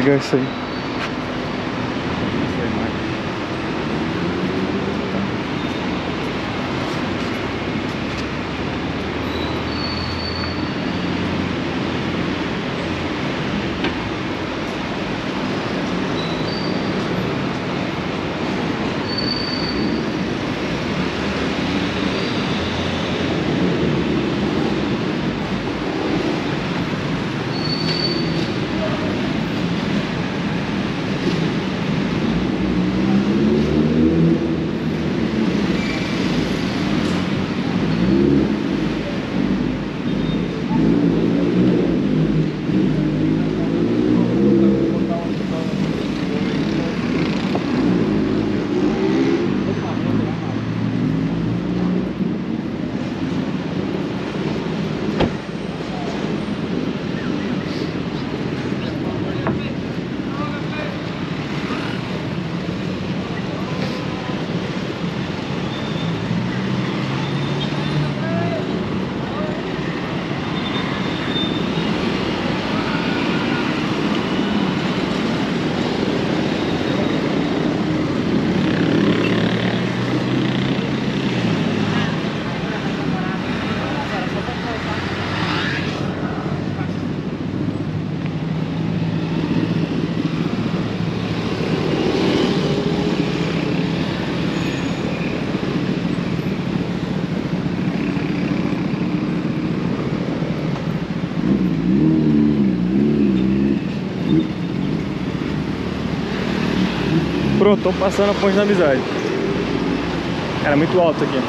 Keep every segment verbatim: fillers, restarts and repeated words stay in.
ligar isso aí. Pronto, estão passando a Ponte da Amizade. Cara, muito alto aqui.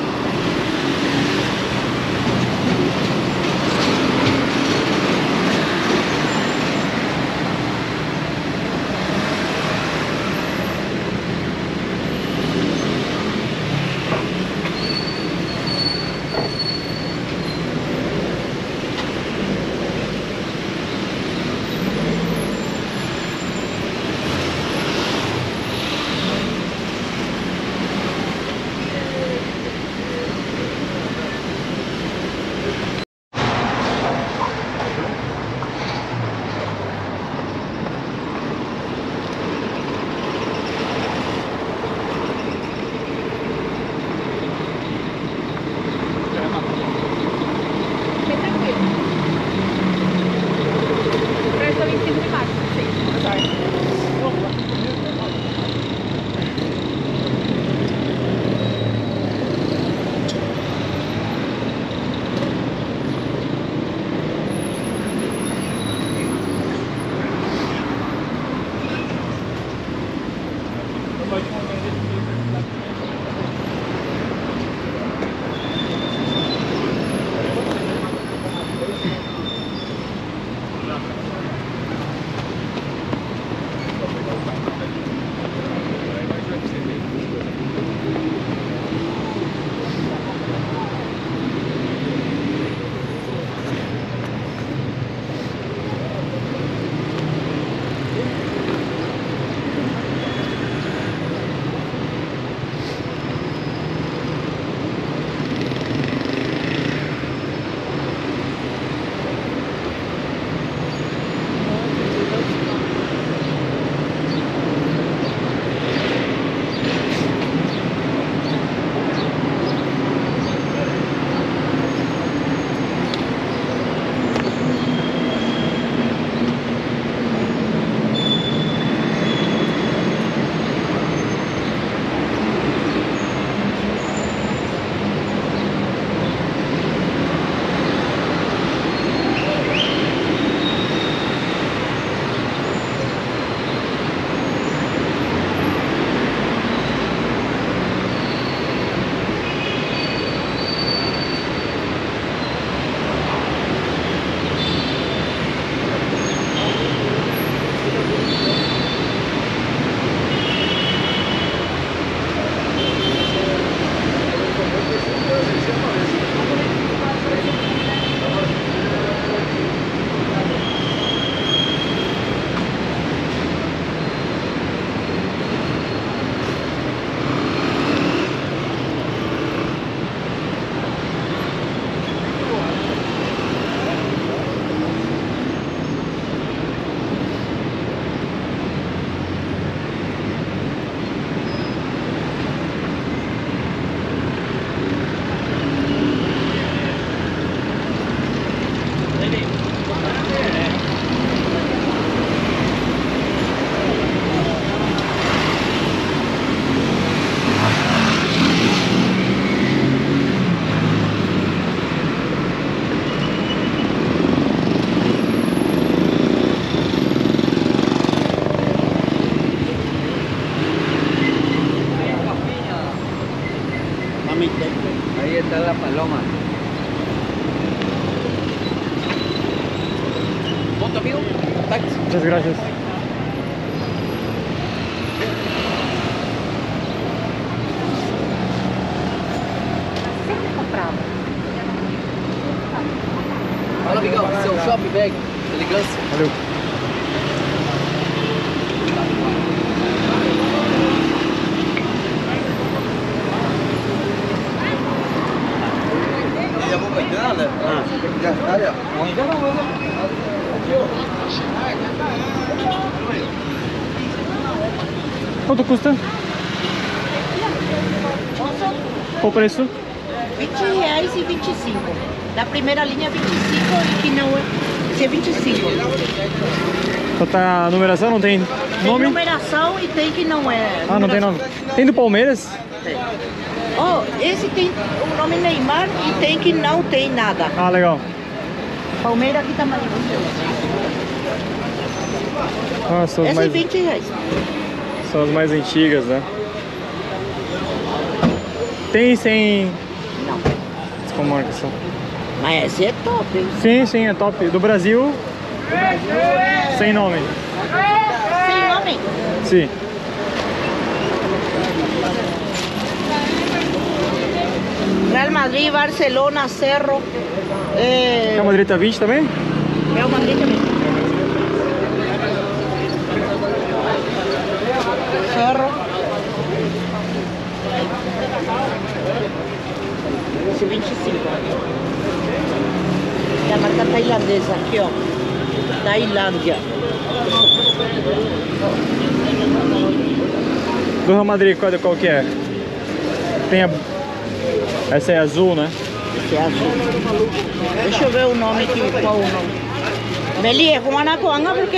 amigo. Thanks. Muchas gracias. Fala, amigão, seu shopping bag, elegância. Valeu. Quanto custa? Qual o preço? vinte reais e vinte e cinco. Da primeira linha vinte e cinco e que não é, esse é vinte e cinco. Só tá a numeração, não tem Tem nome? numeração e tem que não é. Ah, não tem nome. Tem do Palmeiras? Tem. Oh, esse tem o nome Neymar e tem que não tem nada. Ah, legal. Palmeiras aqui tá mais. Ah, são as Essa é mais, vinte reais. são as mais antigas, né? Tem sem... Não. Qual marca são? Mas esse é top, hein? Sim, sim, é top. Do Brasil, O Brasil é sem nome. sem nome. Sim. Real Madrid, Barcelona, Cerro. É... Real Madrid tá vinte também? Real Madrid também. Cerro. Esse vinte e cinco. É a marca tailandesa aqui, ó. Tailândia. Do Real Madrid, qual, qual que é? Tem a... Essa é azul, né? Esse é azul. Deixa eu ver o nome aqui, qual o nome. Beli, é com Anacoanga porque...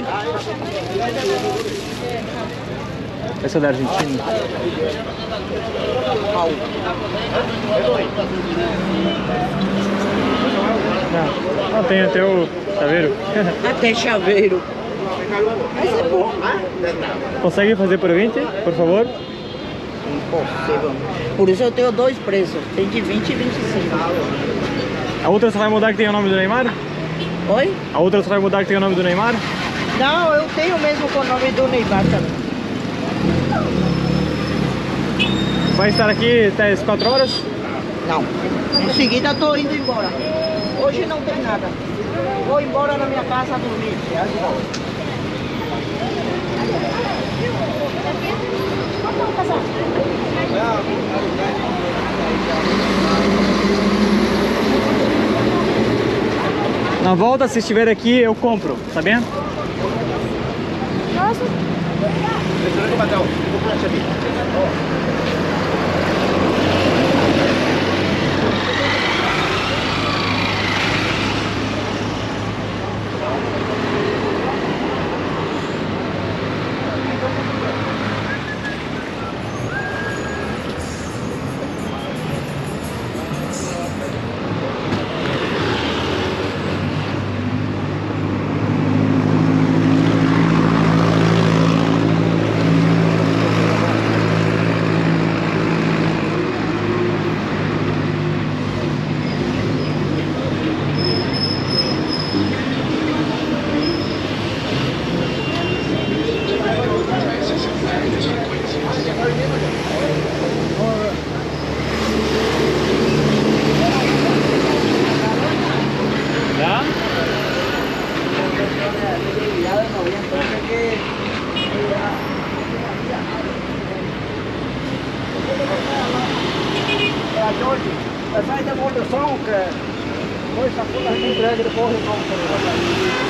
Essa é da Argentina. Qual? Ah, tem até o chaveiro. Até chaveiro. Mas é bom, né? Consegue fazer por vinte, por favor? Impossível. Por isso eu tenho dois preços. Tem de vinte e vinte e cinco. A outra só vai mudar que tem o nome do Neymar? Oi? A outra só vai mudar que tem o nome do Neymar? Não, eu tenho mesmo com o nome do Neymar também. Vai estar aqui até as quatro horas? Não. Em seguida eu tô indo embora. Hoje não tem nada. Vou embora na minha casa dormir. Na volta, se estiver aqui, eu compro, tá bem? Nossa. Sai da devolução, que depois essa coisa a gente entrega depois resolve.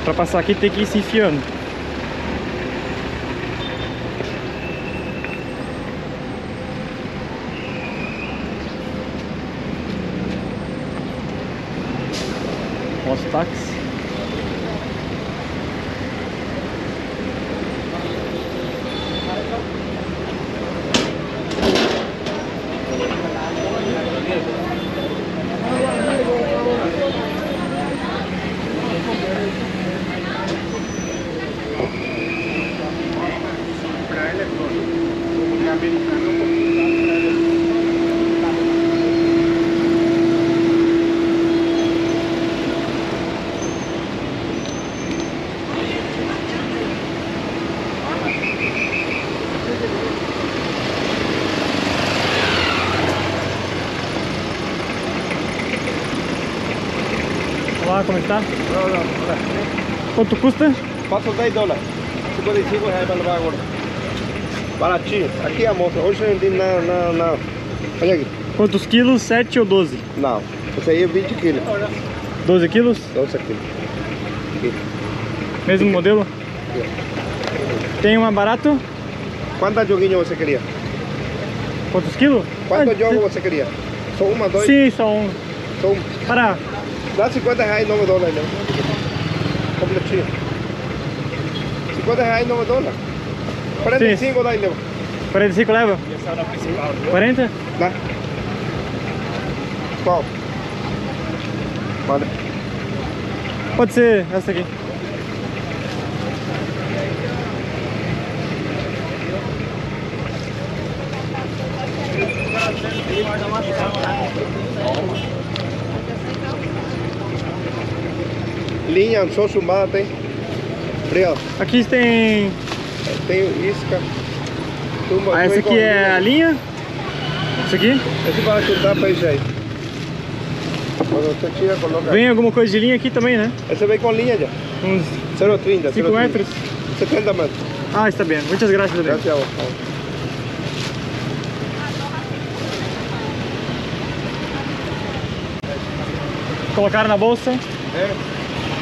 Pra passar aqui tem que ir se enfiando. Os táxis. Olá, como está? No, no, Quanto custa? Paso dez dólares. cincuenta y cinco reais para levar agora. Baratinho. Aqui a moça. Hoje não tem nada, nada, nada. Olha aqui. Quantos quilos? sete ou doze? Não. Esse aí é vinte quilos. doze quilos? doze quilos. Aqui. Mesmo modelo? Tem uma barato? Quantos joguinhos você queria? Quantos quilos? Quantos Ah, jogos você queria? Só uma, dois? Sim, só um. Só um. Para. Dá cinquenta reais, nove dólares, né? Completinho. cinquenta reais, nove dólares. quarenta e cinco daí, leva. quarenta e cinco leva? quarenta? Dá. Qual? Manda. Pode ser essa aqui. Linha, só chumbada tem. Obrigado. Aqui tem... Tem isca. Tumba, Ah, essa aqui é a linha. Isso aqui. Esse para chutar para isso aí. Quando você tira, coloca. Vem alguma coisa de linha aqui também, né? Esse vem com linha já. Uns zero trinta. cinco metros. setenta metros. Ah, está bem. Muitas graças, Adriano. Graças a vos. Colocaram na bolsa. É.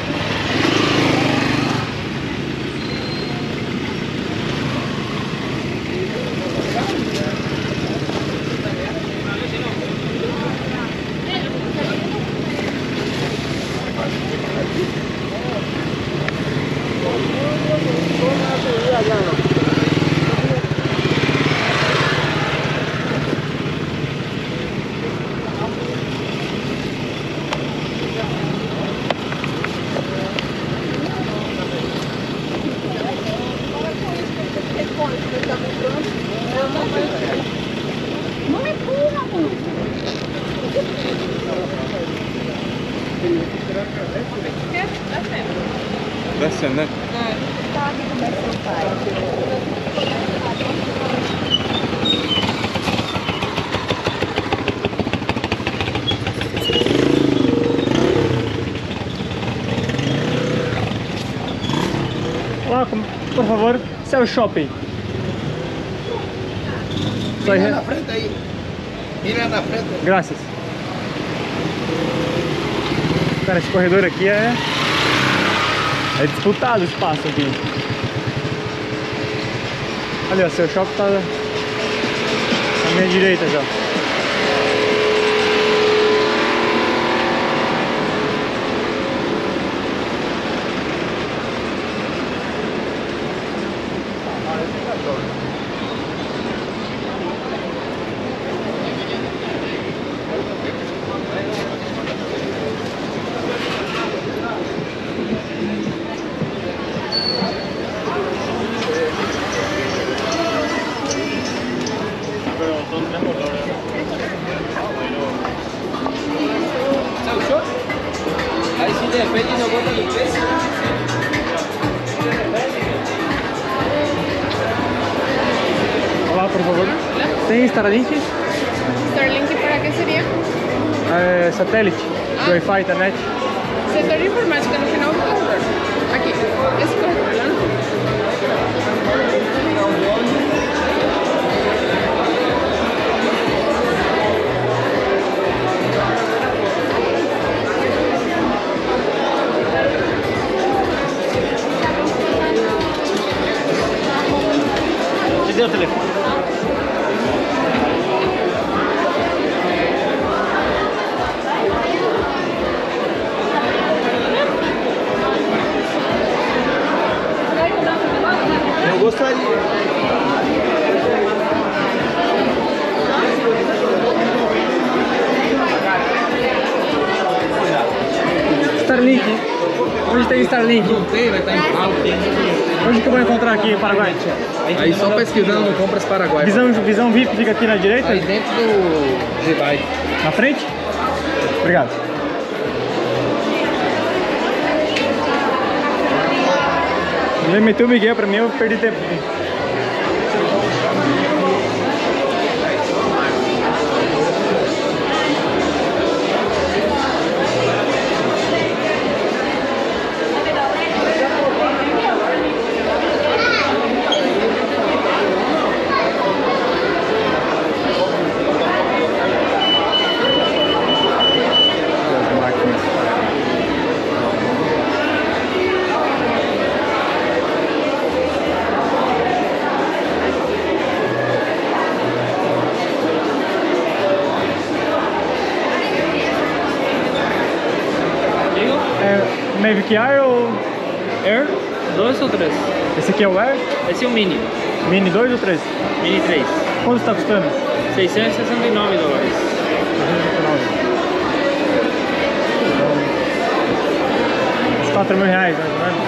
Não é pura, amor. Descendo, né? Sabe como é que eu faço? Olá, por favor, esse é o shopping. Só Mira re- na frente aí. Mira na frente. Graças. Cara, esse corredor aqui é... É disputado o espaço aqui. Ali, ó, seu shopping tá à minha direita já. Aí se depende de alguma limpeza. Olá, por favor. Tem Starlink? Starlink, ¿para qué sería? É, satélite, Ah. Wi-Fi, internet. Setor de informática no final do corredor. Aqui, esse corredor lá no fundo. Starlink? Onde tem Starlink? Não tem, vai estar em falta. Onde que eu vou encontrar aqui em Paraguai? Aí só pesquisando no Compras Paraguai. Visão, visão V I P fica aqui na direita? Aí dentro do G-Bike. Na frente? Obrigado. Ele meteu o Miguel pra mim, eu perdi tempo. Mavic Air ou Air, dois ou três? esse aqui é o Air? Esse é o Mini, Mini dois ou três? Mini três. Quanto está custando? seiscentos e sessenta e nove dólares. Uns quatro mil reais, mais ou menos.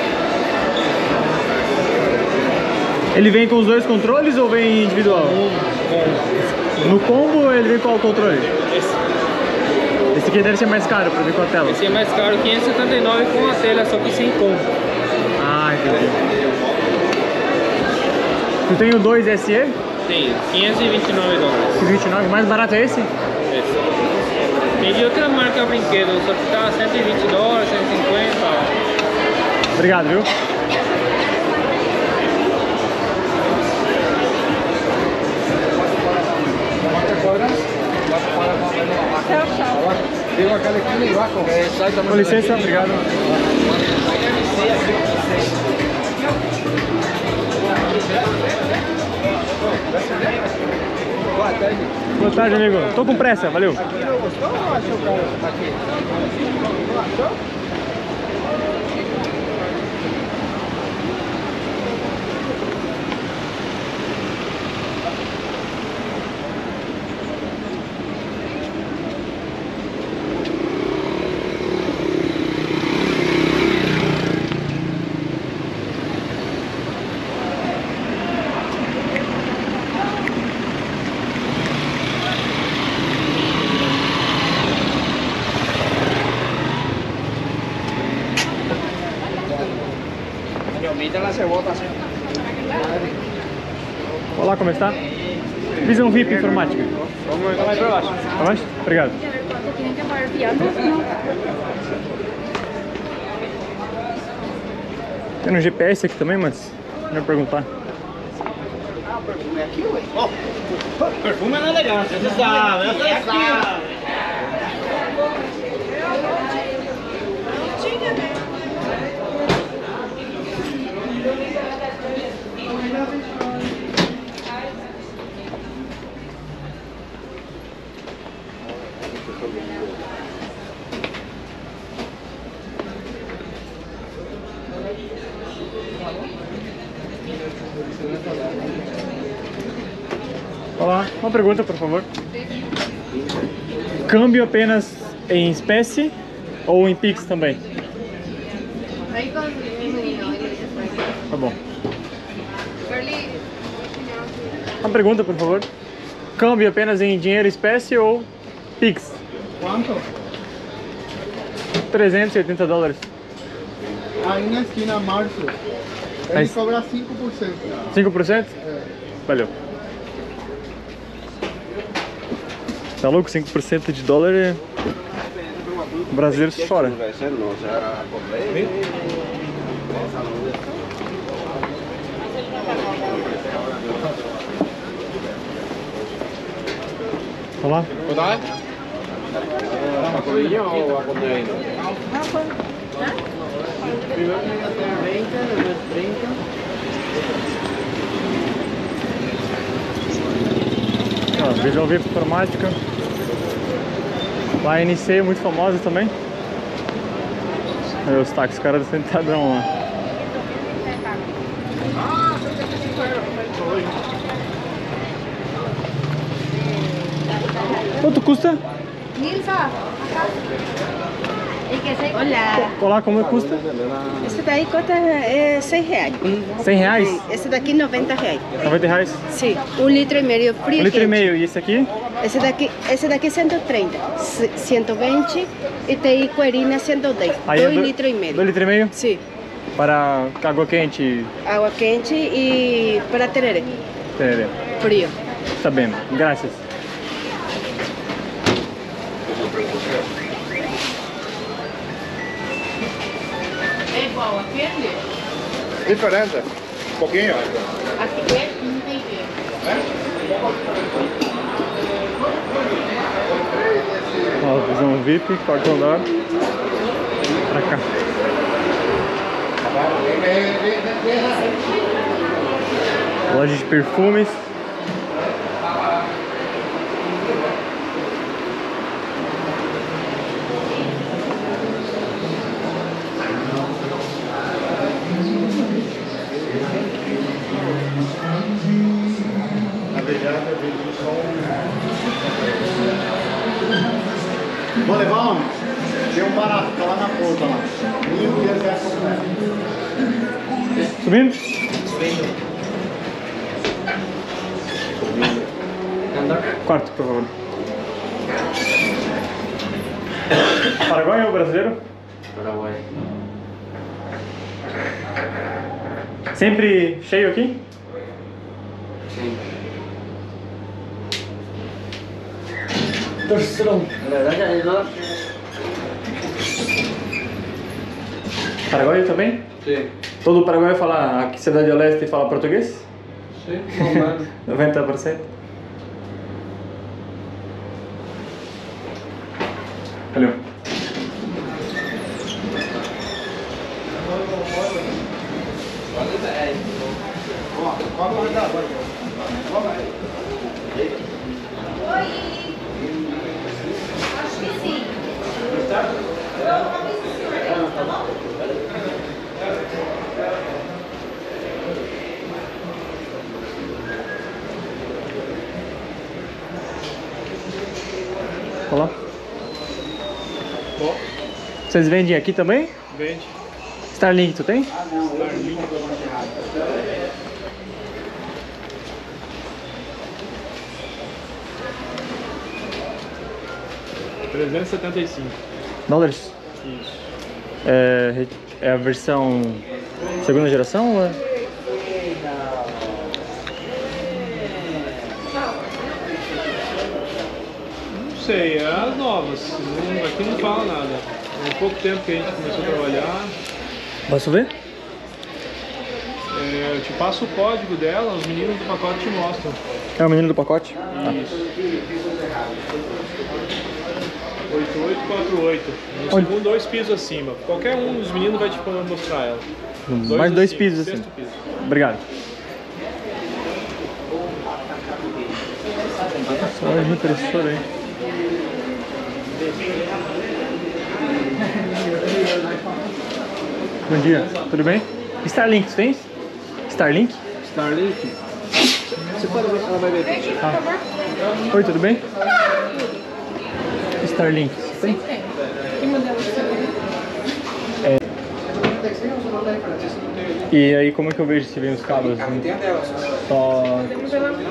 Ele vem com os dois controles ou vem individual? No combo ele vem qual o controle? Esse, Esse aqui deve ser mais caro pra vir com a tela. esse é mais caro, quinhentos e setenta e nove com a tela, só que sem combo. Ah, entendi. Tu tem o dois S E? Tem quinhentos e vinte e nove dólares. vinte e nove, mais barato é esse? Esse. Tem de outra marca brinquedo, só que tá cento e vinte dólares, cento e cinquenta. Obrigado, viu? Com licença, obrigado. Boa tarde, amigo. Tô com pressa, valeu. Olá, como está? Visão V I P informática. Vamos lá pra baixo. Tá baixo? Obrigado. Tem no G P S aqui também, mas não perguntar. Perfume é elegância, você sabe, você sabe. Olá, uma pergunta, por favor. Câmbio apenas em espécie ou em Pix também? Tá bom. Uma pergunta, por favor. Câmbio apenas em dinheiro espécie ou Pix? ¿Cuánto? trezentos e oitenta dólares. Aí na esquina Março. Ele Aí- cobra cinco por cento. cinco por cento? É. Valeu. Tá louco? cinco por cento de dólar é... O brasileiro chora. Olá. ¿A Codillo o a Condeino? Ó, Visão V I P informática. Lá a N C é muito famosa também. Aí os táxis, caras sentadão lá. Quanto custa? Olá. Olá, como custa? Esse daí custa é, seis reais. cem reais? Esse daqui noventa reais. noventa reais? Sim, um litro e meio frio. Um litro e quente. meio. E esse aqui? Esse daqui, esse daqui cento e trinta, cento e vinte e tem coerina cento e dez. Aí é dois do- litros e meio. Dois litros e meio? Sim, Para água quente. água quente e para tereré, Tereré. frio. Tá bem, graças. É igual aquele? Diferente. Um pouquinho. Aqui é? Não tem jeito. Ó, visão V I P, quarto andar. Pra cá. Loja de perfumes. Vou levar onde? Tem um barato, tá lá na ponta lá. Mil e dez comprar. Subindo? Quarto, por favor. Paraguai ou brasileiro? Paraguai. Sempre cheio aqui? Sim. Torcerão. Na verdade, é dólar. Paraguai também? Sim. Todo o Paraguai fala, aqui Cidade do Leste fala português? Sim, normal. noventa por cento. Valeu. Olá. Vocês vendem aqui também? Vende. Starlink, tu tem? trezentos e setenta e cinco. Dólares? Isso. É, re- é a versão segunda geração ou é? Não sei, é as novas. Não- aqui não fala nada. Há pouco tempo que a gente começou a trabalhar. Posso ver? É, eu te passo o código dela, os meninos do pacote te mostram. É o menino do pacote? Tá. oito oito quatro oito. No Onde? segundo, dois pisos acima. Qualquer um dos meninos vai te mostrar ela. Mais dois acima, pisos assim. sexto piso. Obrigado. Olha de impressora aí. Bom dia, tudo bem? Starlink, tu tens? Starlink? Starlink? Você pode ver se ela vai ver. Ah. Oi, tudo bem? Starlink, você tem? Que modelo você tem? E aí como é que eu vejo se vem os cabos? Só... Podemos ver lá no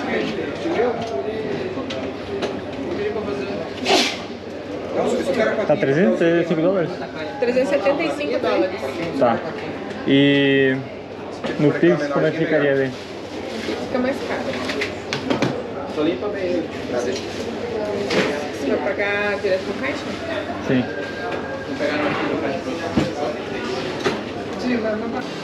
Tá trezentos e setenta e cinco dólares? trezentos e setenta e cinco dólares. Tá. E no Pix como é que ficaria ali? Fica mais caro. Só limpa bem ele. Você vai pagar direto no caixa? Sim. Vou pegar no arquivo do caixa. Sim, vai no caixa.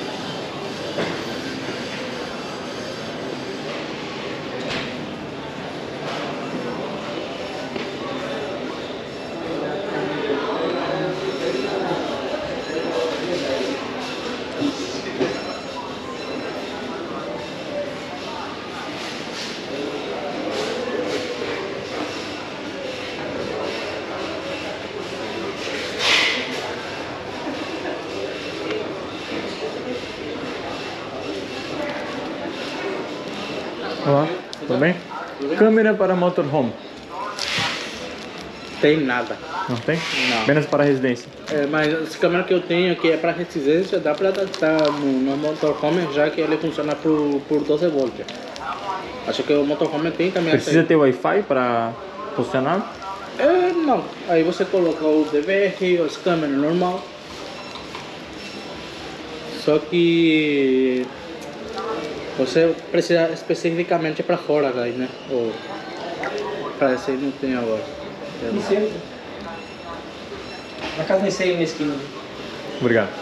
Olá, tudo bem? Câmera para motorhome. Tem nada. Não tem? Não. Apenas para residência. É, mas essa câmera que eu tenho aqui é para residência, dá para adaptar no, no motorhome, já que ele funciona por, por doze volts. Acho que o motorhome tem também Precisa essa... ter Wi-Fi para funcionar? É, não. Aí você coloca o D V R, as câmeras normal. Só que você precisa especificamente para fora daí, né? Ou para esse não tem agora. Na casa nem sei na esquina. Obrigado.